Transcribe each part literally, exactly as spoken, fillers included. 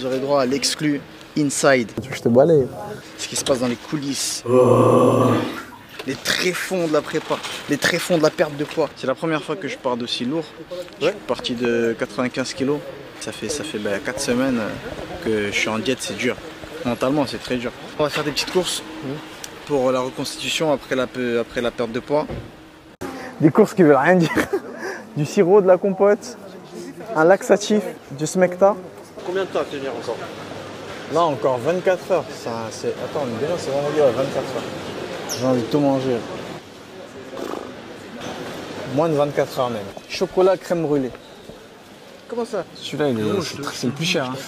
vous aurez droit à l'exclu Inside. Je te balaye. Ce qui se passe dans les coulisses. Oh. Les tréfonds de la prépa, les tréfonds de la perte de poids. C'est la première fois que je pars d'aussi lourd. Je suis parti de quatre-vingt-quinze kilos. Ça fait, ça fait bah, quatre semaines que je suis en diète, c'est dur. Mentalement, c'est très dur. On va faire des petites courses pour la reconstitution après la, après la perte de poids. Des courses qui veulent rien dire. Du sirop, de la compote, un laxatif, du smecta. Combien de temps à tenir encore? Là, encore vingt-quatre heures. Ça, attends, mais déjà, c'est vendredi, ouais, vingt-quatre heures. J'ai envie de tout manger. Moins de vingt-quatre heures même. Chocolat, crème brûlée. Comment ça? Celui-là, c'est le plus cher. Hein.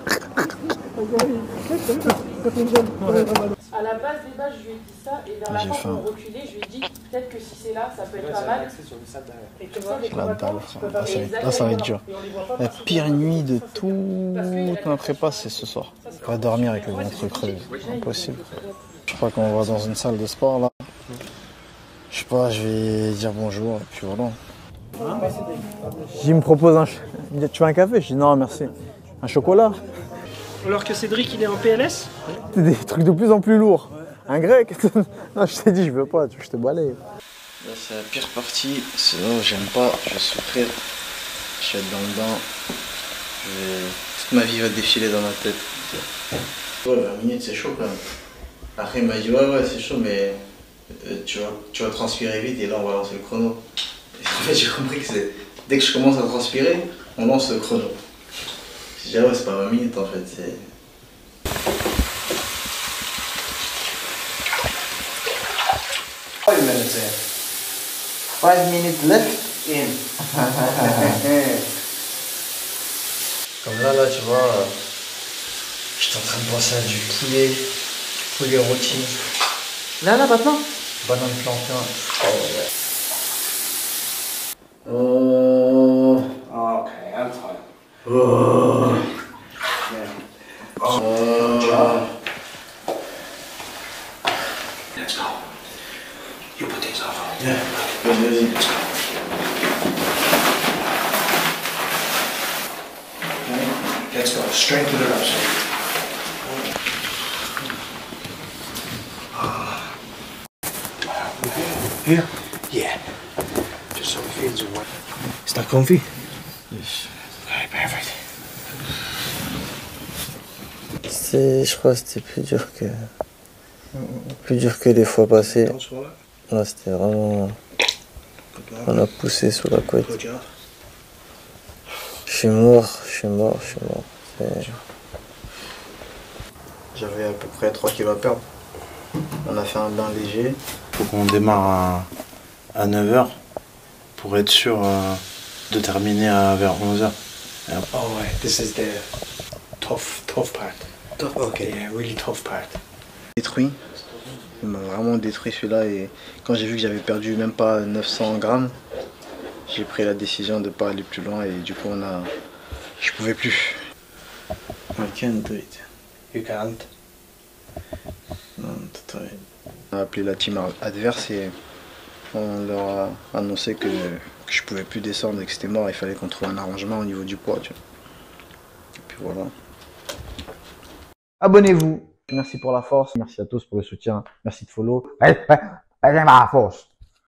À la base des bases, je lui ai dit ça, et vers la fin, pour reculer, je lui ai dit peut-être que si c'est là, ça peut être pas mal. Et tu vois, les combattants, tu peux pas faire exactement. Là, ça va être dur. La pire nuit de toute ma prépa, c'est ce soir. On va dormir avec le ventre creux. Impossible. Je crois qu'on va dans une salle de sport là. Je sais pas, je vais dire bonjour et puis voilà. Il me propose un... Tu veux un café? Je dis non merci. Un chocolat? Alors que Cédric il est en P L S? C'est des trucs de plus en plus lourds. Un grec? Non, je t'ai dit je veux pas, je te balaye. Là c'est la pire partie, c'est là où j'aime pas, je vais souffrir. Je vais être dans le bain. Je vais... Toute ma vie va défiler dans ma tête. Ouais, vingt minutes c'est chaud quand même. Après il m'a dit ouais ouais c'est chaud mais euh, tu, vas, tu vas transpirer vite et là on va lancer le chrono. Et en fait j'ai compris que c'est dès que je commence à transpirer, on lance le chrono. J'ai dit ah ouais c'est pas vingt minutes en fait, c'est... five minutes in. five minutes left in. Comme là, là, tu vois, euh, j'étais en train de penser à du poulet, poulet rôti. Là, là, maintenant, banane plantain. Oh, oh. Ok, I'm tired. Oh. Yeah. Oh. Let's go. You put these off. Yeah. Vas-y. Let's go. Strengthen it up. Here? Yeah. Just so it feels away. Is that comfy? Yes. Okay, perfect. C'est, je crois que c'était plus dur que plus dur que les fois passées. Don't swallow. Là, c'était vraiment... Good On job. a poussé sous la couette. Good job. Je suis mort, je suis mort, je suis mort. C'est... J'avais à peu près trois kilos à perdre. On a fait un bain léger. Faut qu'on démarre à, à neuf heures pour être sûr euh, de terminer à, vers onze heures. Oh, ouais. This is the tough, tough part. Tough, ok. Yeah, really tough part. Détruit. Il m'a vraiment détruit celui-là et quand j'ai vu que j'avais perdu même pas neuf cents grammes, j'ai pris la décision de ne pas aller plus loin et du coup on a... Je pouvais plus. I can't do it. You can't. Non, tout à fait. On a appelé la team adverse et on leur a annoncé que, que je pouvais plus descendre et que c'était mort, il fallait qu'on trouve un arrangement au niveau du poids. Tu vois. Et puis voilà. Abonnez-vous. Merci pour la force. Merci à tous pour le soutien. Merci de follow. Allez, allez, allez, la force.